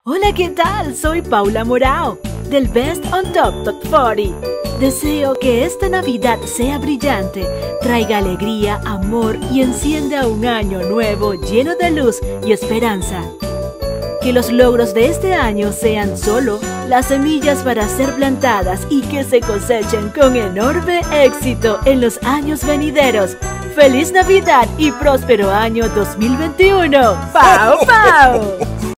Hola, ¿qué tal? Soy Paula Morao, del Best on Top 40. Deseo que esta Navidad sea brillante, traiga alegría, amor y encienda un año nuevo lleno de luz y esperanza. Que los logros de este año sean solo las semillas para ser plantadas y que se cosechen con enorme éxito en los años venideros. ¡Feliz Navidad y próspero año 2021! ¡Pau, pau!